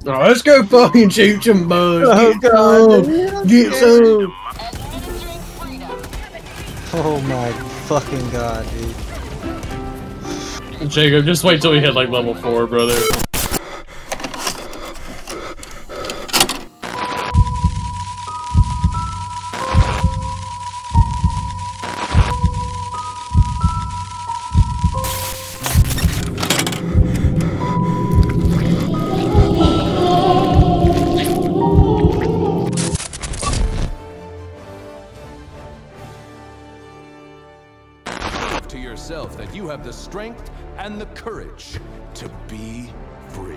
Oh, let's go fucking shoot some bugs. Oh, Get God. some. Get some. Oh my fucking god, dude. Jacob, just wait till we hit like level 4, brother. To yourself that you have the strength and the courage to be free.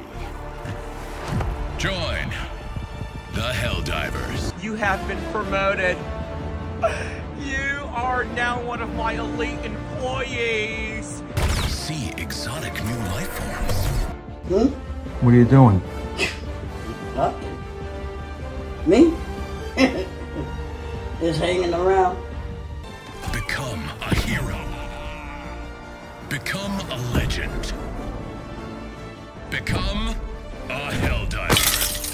Join the Helldivers. You have been promoted. You are now one of my elite employees. See exotic new life forms. What are you doing? Huh? Me? Just hanging around. Become a hero. Become a legend. Become a Helldiver.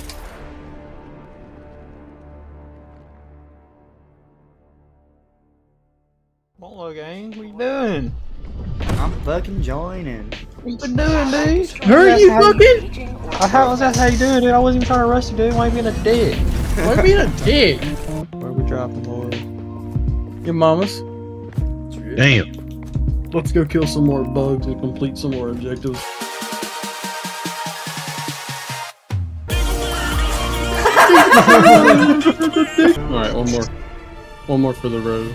Come on, gang. What you doing? I'm fucking joining. What you been doing, dude? Where are you fucking? That's how you doing, dude? I wasn't even trying to arrest you, dude. Why are you being a dick? Why are you being a dick? Where are we dropping, boy? Your mamas. Damn. Let's go kill some more bugs and complete some more objectives. Alright, one more. One more for the road.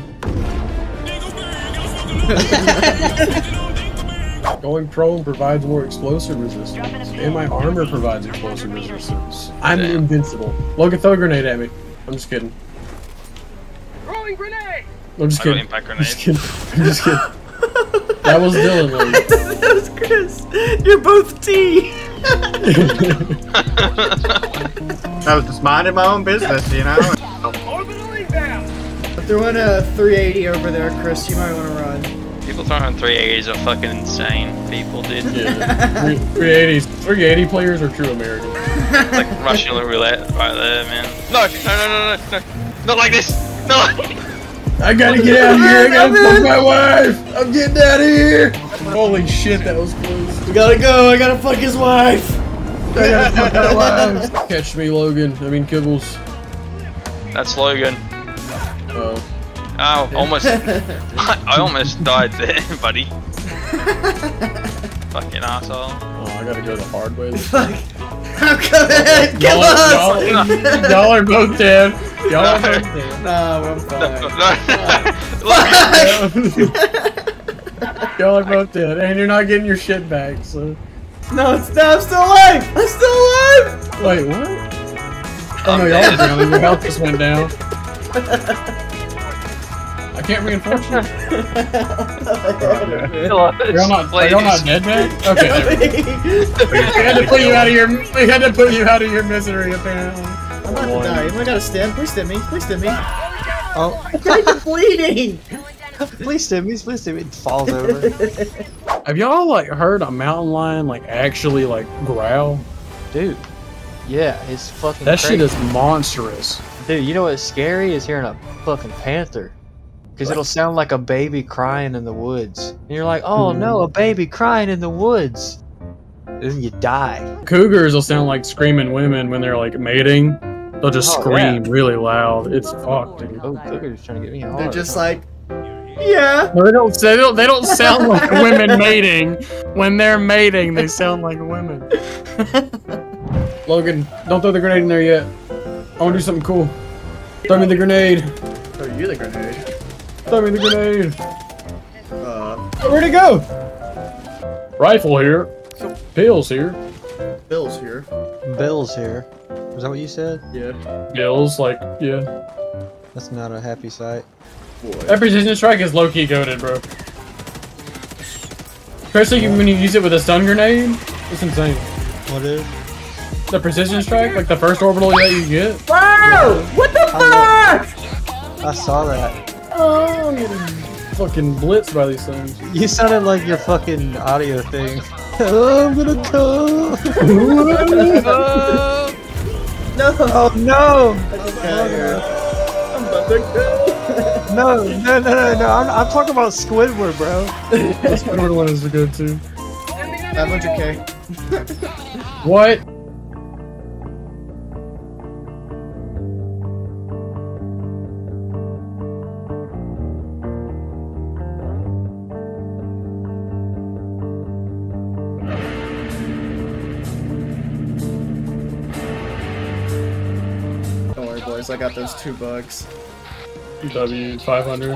Going prone provides more explosive resistance, and my armor provides explosive resistance. I'm invincible. Logan, throw a grenade at me. I'm just kidding. Throwing grenade! I'm just kidding. Impact I'm just kidding. I'm just kidding. That was Dylan, Logan. That was Chris. You're both T. I was just minding my own business, you know? Orbital inbound! I'm throwing a 380 over there, Chris. You might want to run. People throwing 380s are fucking insane. People did. Yeah. 380s. 380 players are true Americans. Like Russian roulette right there, man. No, no. Not like this. No. I gotta get out of here. I gotta fuck my wife. I'm getting out of here. Holy shit, that was close. We gotta go. I gotta fuck his wife. I gotta fuck my wife. Catch me, Logan. I mean, Kibbles. That's Logan. Oh. Oh, almost. I almost died there, buddy. Fucking asshole. Oh, I gotta go the hard way. Fuck. I'm coming. Kill us. Y'all are both dead. Y'all are both dead. No, I'm fine. Y'all are both dead, and you're not getting your shit back, so. No, I'm still alive. I'm still alive. Wait, what? Oh no, y'all are drowning. Your health just went down. I can't reinforce you. Are y'all not dead, man? Okay. We had to put you out of your. We had to put you out of your misery, apparently. I'm about to die. I gotta stand. Please stand me. Please stand me. Oh. I'm bleeding. Please stim me. Please stim me. It falls over. Have y'all like heard a mountain lion like actually like growl? Dude. Yeah, it's fucking That crazy. shit is monstrous. Dude, you know what's scary is hearing a fucking panther. Because it'll sound like a baby crying in the woods. And you're like, oh no, a baby crying in the woods. And then you die. Cougars will sound like screaming women when they're like mating. They'll just scream really loud. It's fucked, dude. Oh, Cougar's trying to get me hard. They're just like, yeah. No, they don't sound like women mating. When they're mating, they sound like women. Logan, don't throw the grenade in there yet. I want to do something cool. Throw me the grenade. Throw you the grenade. Throw me the grenade. Where'd it go? Rifle here. Pills here. Bill's here. Bill's here. Was that what you said? Yeah. Pills, like, yeah. That's not a happy sight. That precision strike is low-key goated, bro. Especially when you use it with a stun grenade. It's insane. What is? The precision strike, like the first orbital that you get. Wow! What the fuck? I saw that. Oh, I'm getting fucking blitzed by these things. You sounded like your fucking audio thing. I'm gonna come. No! Oh no! I'm about to go! No! I'm talking about Squidward, bro. The Squidward one is good too. 500k. What? Don't worry, boys. I got those 2 bugs. W 500.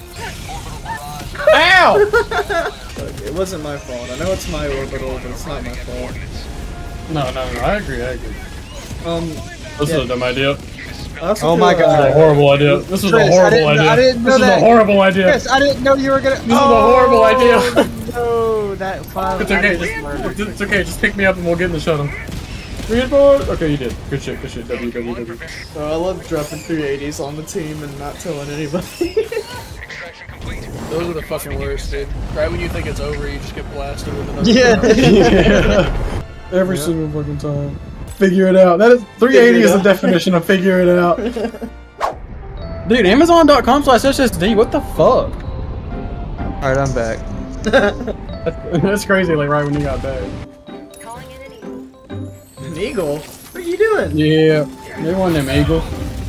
Ow! Look, it wasn't my fault. I know it's my orbital, but it's not my fault. No, I agree. This is a dumb idea. Oh my This is a god. horrible idea. This is a Chris, horrible idea. I didn't know This is that. a horrible idea. Chris, I didn't know you were gonna. This is a horrible idea. No, that file. It's okay. It's okay. Just pick me up and we'll get in the shuttle. Reinforce. Okay, you did. Good shit. W. So I love dropping 380s on the team and not telling anybody. Those are the fucking worst, dude. Right when you think it's over, you just get blasted with another. Yeah. Every single fucking time. Figure it out. That is 380 is the definition of figure it out. Dude, Amazon.com/SSD. What the fuck? Alright, I'm back. That's crazy. Like right when you got back. An eagle? What are you doing? Yeah, they want them eagles.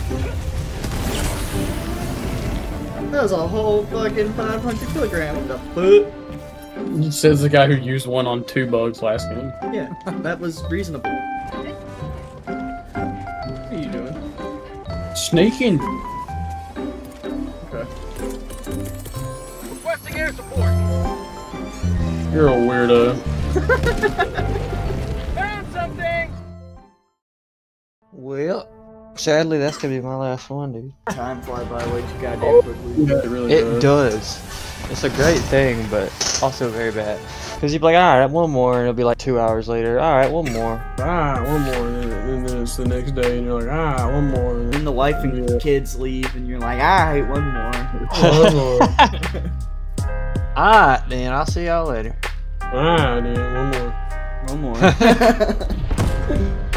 That was a whole fucking 500 kilogram. What the fuck? Says the guy who used one on 2 bugs last game. Yeah, that was reasonable. What are you doing? Sneaking. Okay. Requesting air support. You're a weirdo. Found something. Well, sadly, that's gonna be my last one, dude. Time fly by way too goddamn quickly. Yeah, it really It does. It's a great thing, but also very bad. Cause you'd be like, alright, one more, and it'll be like 2 hours later. Alright, one more. Ah, one more, and then it's the next day, and you're like, ah, one more. And Then the wife and kids leave, and you're like, alright, one more. one more. Alright, then I'll see y'all later. Ah, dude, one more. One more.